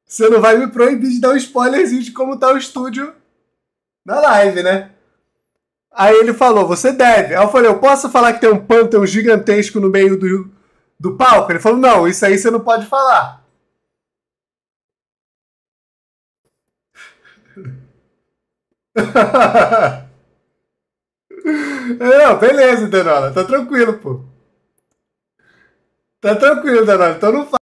Você não vai me proibir de dar um spoilerzinho de como tá o estúdio na live, né? Aí ele falou, você deve. Aí eu falei, eu posso falar que tem um pântano gigantesco no meio do palco? Ele falou, não, isso aí você não pode falar. Não, beleza, Danola. Tá tranquilo, pô. Tá tranquilo, Danola. Então não